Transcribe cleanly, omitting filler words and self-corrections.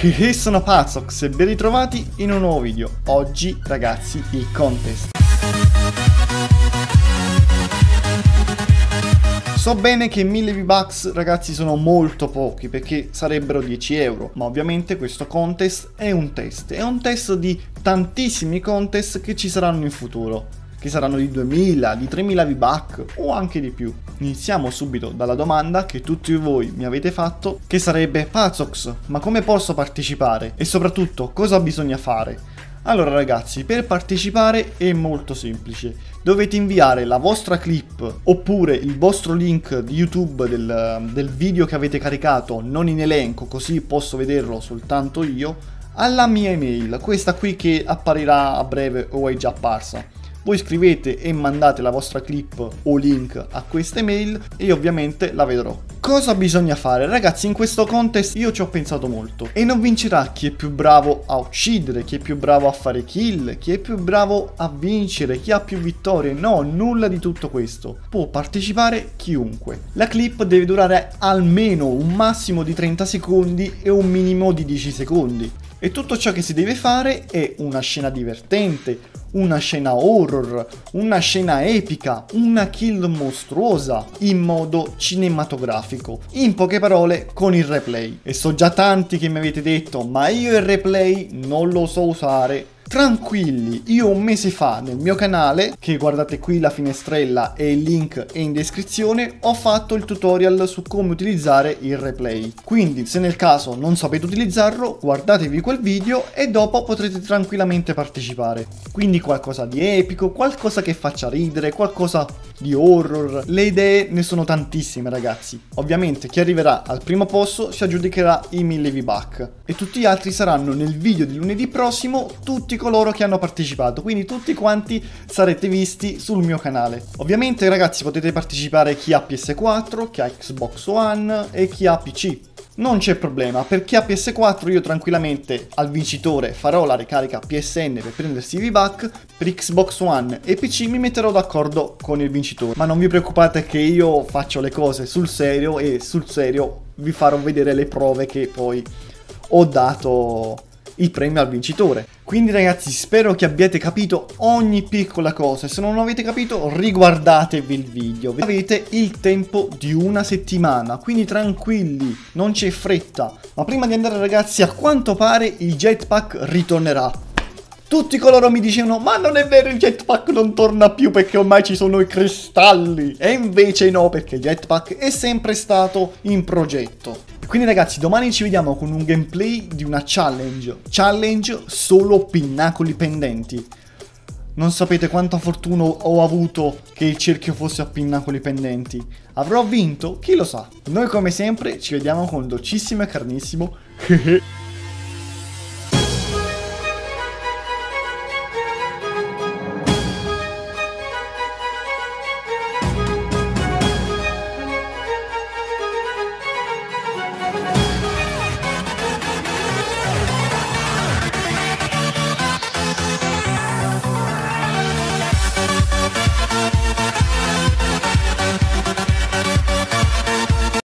Sono Pazzox e ben ritrovati in un nuovo video. Oggi ragazzi il contest. So bene che 1000 V-Bucks ragazzi sono molto pochi perché sarebbero 10 euro, ma ovviamente questo contest è un test di tantissimi contest che ci saranno in futuro, che saranno di 2000, di 3000 V-Bucks o anche di più. Iniziamo subito dalla domanda che tutti voi mi avete fatto, che sarebbe: Pazzox, ma come posso partecipare? E soprattutto cosa bisogna fare? Allora ragazzi, per partecipare è molto semplice. Dovete inviare la vostra clip oppure il vostro link di YouTube del video che avete caricato, non in elenco, così posso vederlo soltanto io, alla mia email, questa qui che apparirà a breve o è già apparsa. Voi scrivete e mandate la vostra clip o link a questa email e io ovviamente la vedrò. Cosa bisogna fare? Ragazzi, in questo contest io ci ho pensato molto e non vincerà chi è più bravo a uccidere, chi è più bravo a fare kill, chi è più bravo a vincere, chi ha più vittorie. No, nulla di tutto questo. Può partecipare chiunque. La clip deve durare almeno un massimo di 30 secondi e un minimo di 10 secondi. E tutto ciò che si deve fare è una scena divertente, una scena horror, una scena epica, una kill mostruosa in modo cinematografico. In poche parole, con il replay. E so già tanti che mi avete detto: ma io il replay non lo so usare. Tranquilli, io un mese fa nel mio canale, che guardate qui la finestrella e il link è in descrizione, ho fatto il tutorial su come utilizzare il replay. Quindi se nel caso non sapete utilizzarlo, guardatevi quel video e dopo potrete tranquillamente partecipare. Quindi qualcosa di epico, qualcosa che faccia ridere, qualcosa di horror. Le idee ne sono tantissime ragazzi. Ovviamente chi arriverà al primo posto si aggiudicherà i 1000 V-Bucks e tutti gli altri saranno nel video di lunedì prossimo, tutti coloro che hanno partecipato, quindi tutti quanti sarete visti sul mio canale. Ovviamente ragazzi potete partecipare chi ha PS4, chi ha Xbox One e chi ha PC. Non c'è problema, per chi ha PS4 io tranquillamente al vincitore farò la ricarica PSN per prendersi i V-Bucks, per Xbox One e PC mi metterò d'accordo con il vincitore. Ma non vi preoccupate che io faccio le cose sul serio e sul serio vi farò vedere le prove che poi ho dato il premio al vincitore. Quindi ragazzi, spero che abbiate capito ogni piccola cosa. Se non avete capito, riguardatevi il video. Avete il tempo di una settimana, quindi tranquilli, non c'è fretta. Ma prima di andare ragazzi, a quanto pare il jetpack ritornerà. Tutti coloro mi dicevano: ma non è vero, il jetpack non torna più perché ormai ci sono i cristalli. E invece no, perché il jetpack è sempre stato in progetto. Quindi ragazzi, domani ci vediamo con un gameplay di una challenge solo pinnacoli pendenti. Non sapete quanta fortuna ho avuto che il cerchio fosse a pinnacoli pendenti. Avrò vinto? Chi lo sa. Noi come sempre ci vediamo con dolcissimo e carnissimo